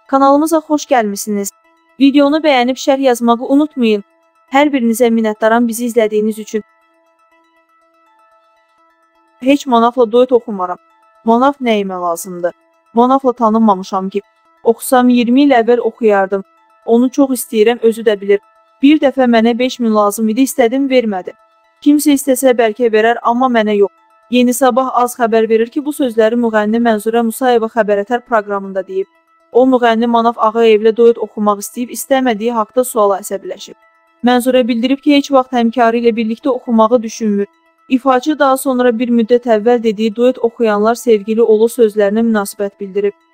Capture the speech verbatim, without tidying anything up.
Kanalımıza xoş gəlmisiniz. Videonu bəyənib şərh yazmağı unutmayın. Hər birinizə minnətdaram bizi izlədiyiniz üçün. Heç manavla duet oxumaram. Manav nəyimə lazımdır? Manavla tanınmamışam ki. Oxusam iyirmi il əvvəl oxuyardım. Onu çox istəyirəm, özü də bilir. Bir dəfə mənə beş min lazım idi, istədim, vermədi. Kimsə istəsə bəlkə verər, amma mənə yox. Yeni Sabah az xəbər verir ki, bu sözləri müğənni Mənzurə Musayeva Xəbərətər proqramında deyib. O, müğənni Manav Ağayevlə duet oxumaq istəyib, istəmədiyi haqda suala əsəbləşib. Mənzurə bildirib ki, heç vaxt həmkarı ilə birlikdə oxumağı düşünmür. İfaçı daha sonra bir müddət əvvəl dediyi duet oxuyanlar sevgili olu sözlərinə münasibət bildirib.